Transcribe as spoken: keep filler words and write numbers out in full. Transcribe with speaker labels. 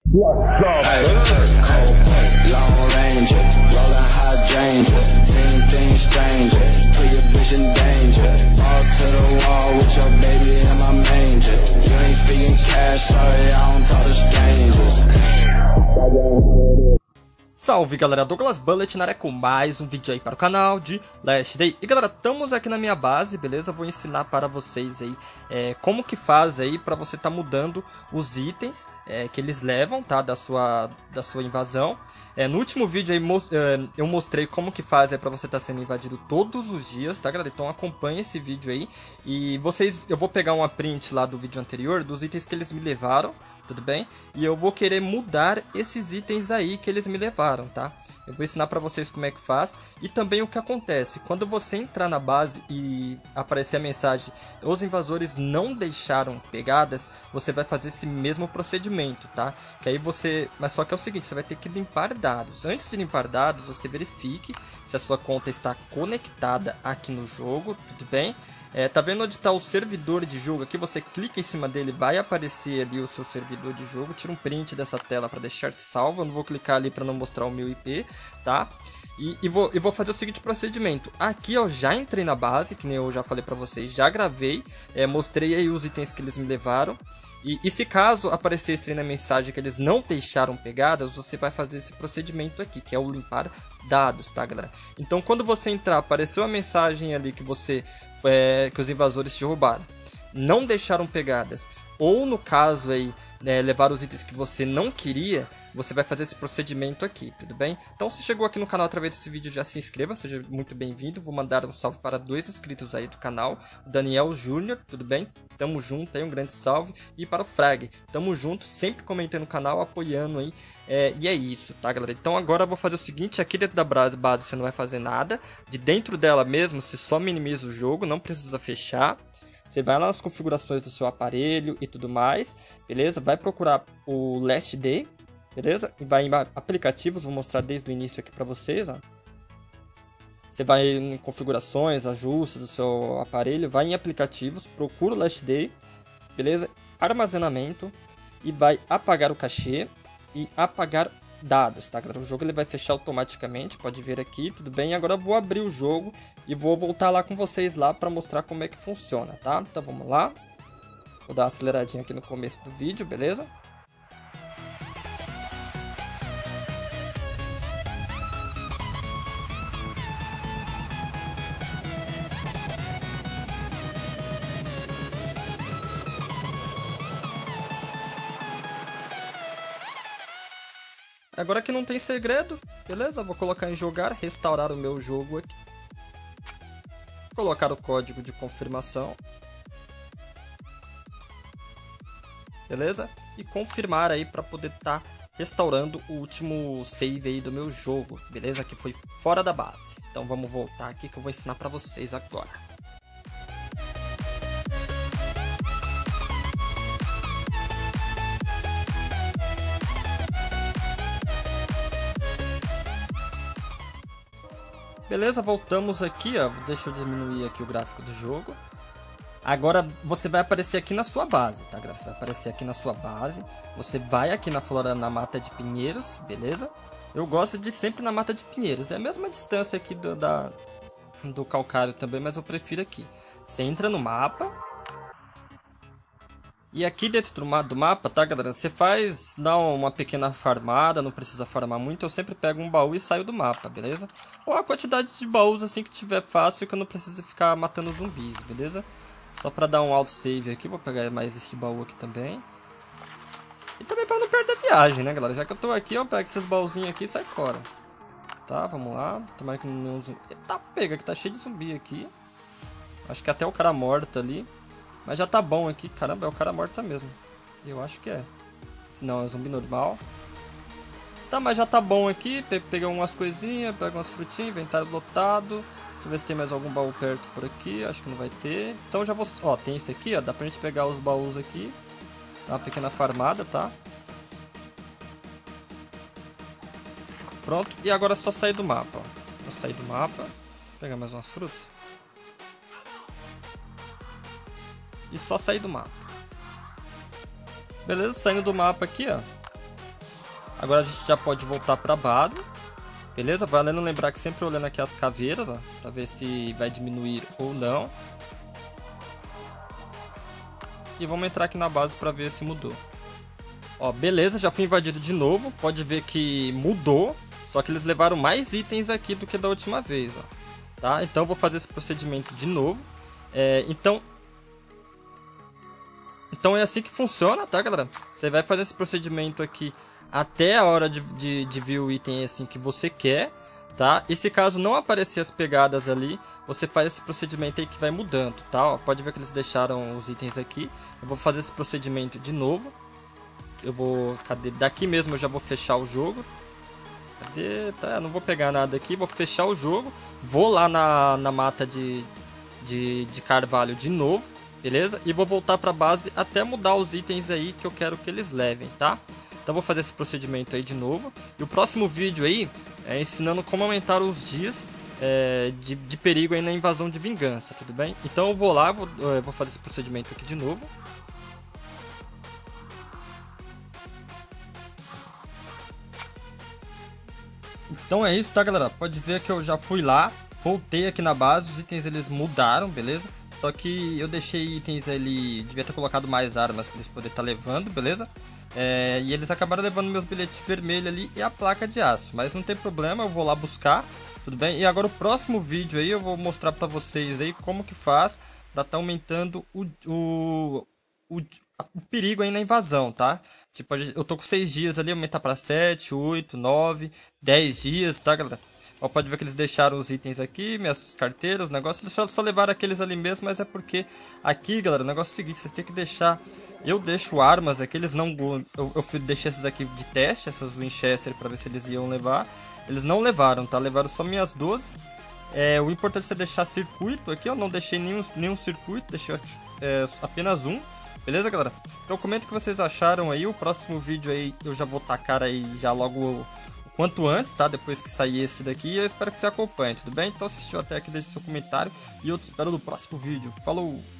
Speaker 1: What's up? Long range, rolling hydrangea, seeing things stranger, put your bitch in danger. Balls to the wall with your baby in my manger. You ain't speaking cash, sorry, I don't talk to strangers.
Speaker 2: Salve galera, Douglas Bullet na área com mais um vídeo aí para o canal de Last Day. E galera, estamos aqui na minha base, beleza? Vou ensinar para vocês aí é, como que faz aí para você tá mudando os itens é, que eles levam, tá? Da sua, da sua invasão. É, no último vídeo aí mos é, eu mostrei como que faz para você tá sendo invadido todos os dias, tá galera? Então acompanhe esse vídeo aí. E vocês, eu vou pegar uma print lá do vídeo anterior dos itens que eles me levaram. Tudo bem? E eu vou querer mudar esses itens aí que eles me levaram, tá? Eu vou ensinar pra vocês como é que faz. E também o que acontece quando você entrar na base e aparecer a mensagem os invasores não deixaram pegadas, você vai fazer esse mesmo procedimento, tá? Que aí você... Mas só que é o seguinte, você vai ter que limpar dados. Antes de limpar dados, você verifique se a sua conta está conectada aqui no jogo, tudo bem? É, tá vendo onde está o servidor de jogo? Aqui você clica em cima dele, vai aparecer ali o seu servidor de jogo. Tira um print dessa tela para deixar salvo. Eu não vou clicar ali para não mostrar o meu I P, tá? E, e, vou, e vou fazer o seguinte procedimento. Aqui eu já entrei na base, que nem eu já falei para vocês, já gravei, é, mostrei aí os itens que eles me levaram. E, e se caso aparecesse aí na mensagem que eles não deixaram pegadas, você vai fazer esse procedimento aqui, que é o limpar dados, tá galera? Então quando você entrar, apareceu a mensagem ali que você... É, que os invasores te roubaram, não deixaram pegadas, ou no caso aí, né, levar os itens que você não queria, você vai fazer esse procedimento aqui, tudo bem? Então se chegou aqui no canal através desse vídeo, já se inscreva, seja muito bem-vindo. Vou mandar um salve para dois inscritos aí do canal, o Daniel Júnior, tudo bem? Tamo junto aí, um grande salve. E para o Frag, tamo junto, sempre comentando no canal, apoiando aí. É, e é isso, tá galera? Então agora eu vou fazer o seguinte, aqui dentro da base, base você não vai fazer nada. De dentro dela mesmo, você só minimiza o jogo, não precisa fechar. Você vai lá nas configurações do seu aparelho e tudo mais, beleza? Vai procurar o Last Day, beleza? E vai em aplicativos, vou mostrar desde o início aqui pra vocês, ó. Você vai em configurações, ajustes do seu aparelho, vai em aplicativos, procura o Last Day, beleza? Armazenamento e vai apagar o cachê e apagar dados, tá galera? O jogo ele vai fechar automaticamente, pode ver aqui, tudo bem? Agora eu vou abrir o jogo e vou voltar lá com vocês lá para mostrar como é que funciona, tá? Então vamos lá. Vou dar uma aceleradinha aqui no começo do vídeo, beleza? Agora que não tem segredo, beleza? Vou colocar em jogar, restaurar o meu jogo aqui. Colocar o código de confirmação. Beleza? E confirmar aí para poder estar tá restaurando o último save aí do meu jogo, beleza? Que foi fora da base. Então vamos voltar aqui que eu vou ensinar para vocês agora. Beleza, voltamos aqui, ó. Deixa eu diminuir aqui o gráfico do jogo. Agora você vai aparecer aqui na sua base, tá galera? Você vai aparecer aqui na sua base. Você vai aqui na flora, na mata de pinheiros, beleza? Eu gosto de ir sempre na mata de pinheiros. É a mesma distância aqui do, da, do calcário também, mas eu prefiro aqui. Você entra no mapa. E aqui dentro do, do mapa, tá galera? Você faz, dá uma pequena farmada, não precisa farmar muito. Eu sempre pego um baú e saio do mapa, beleza? Ou a quantidade de baús assim que tiver fácil, que eu não preciso ficar matando zumbis, beleza? Só pra dar um autosave aqui, vou pegar mais esse baú aqui também. E também pra não perder a viagem, né galera? Já que eu tô aqui, eu pego esses baúzinhos aqui e sai fora. Tá, vamos lá. Tomara que não... Eita, pega que tá cheio de zumbi aqui. Acho que até o cara morto ali. Mas já tá bom aqui, caramba, é o cara morto mesmo. Eu acho que é. Não, é zumbi normal. Tá, mas já tá bom aqui. Pe peguei umas coisinhas, pega umas frutinhas, inventário lotado. Deixa eu ver se tem mais algum baú perto por aqui. Acho que não vai ter. Então já vou... Ó, tem esse aqui, ó. Dá pra gente pegar os baús aqui. Dá uma pequena farmada, tá? Pronto. E agora é só sair do mapa, ó. Vou sair do mapa. Vou pegar mais umas frutas. E só sair do mapa. Beleza, saindo do mapa aqui, ó. Agora a gente já pode voltar pra base. Beleza? Valendo lembrar que sempre olhando aqui as caveiras, ó, pra ver se vai diminuir ou não. E vamos entrar aqui na base pra ver se mudou. Ó, beleza, já fui invadido de novo. Pode ver que mudou. Só que eles levaram mais itens aqui do que da última vez, ó. Tá? Então eu vou fazer esse procedimento de novo. É, então... Então é assim que funciona, tá, galera? Você vai fazer esse procedimento aqui até a hora de, de, de vir o item assim que você quer, tá? E se caso não aparecer as pegadas ali, você faz esse procedimento aí que vai mudando, tá? Ó, pode ver que eles deixaram os itens aqui. Eu vou fazer esse procedimento de novo. Eu vou... Cadê? Daqui mesmo eu já vou fechar o jogo. Cadê? Tá, eu não vou pegar nada aqui. Vou fechar o jogo. Vou lá na, na mata de, de, de carvalho de novo. Beleza? E vou voltar pra base até mudar os itens aí que eu quero que eles levem, tá? Então vou fazer esse procedimento aí de novo. E o próximo vídeo aí é ensinando como aumentar os dias é, de, de perigo aí na invasão de vingança, tudo bem? Então eu vou lá, vou, eu vou fazer esse procedimento aqui de novo. Então é isso, tá, galera? Pode ver que eu já fui lá, voltei aqui na base, os itens eles mudaram, beleza? Só que eu deixei itens ali, devia ter colocado mais armas para eles poderem estar tá levando, beleza? É, e eles acabaram levando meus bilhetes vermelhos ali e a placa de aço, mas não tem problema, eu vou lá buscar, tudo bem? E agora o próximo vídeo aí eu vou mostrar para vocês aí como que faz para estar tá aumentando o, o, o, o perigo aí na invasão, tá? Tipo, eu tô com seis dias ali, aumentar para sete, oito, nove, dez dias, tá, galera? Ó, pode ver que eles deixaram os itens aqui, minhas carteiras, os negócios, eles só, só levaram aqueles ali mesmo, mas é porque aqui, galera, o negócio é o seguinte, vocês têm que deixar, eu deixo armas aqui, eles não, eu, eu deixei esses aqui de teste, essas Winchester, pra ver se eles iam levar, eles não levaram, tá, levaram só minhas doze, é, o importante é você deixar circuito aqui, eu não deixei nenhum, nenhum circuito, deixei é, apenas um. Beleza, galera? Então comenta o que vocês acharam aí. O próximo vídeo aí eu já vou tacar aí já logo o quanto antes, tá? Depois que sair esse daqui. Eu espero que você acompanhe, tudo bem? Então assistiu até aqui, deixe seu comentário. E eu te espero no próximo vídeo. Falou!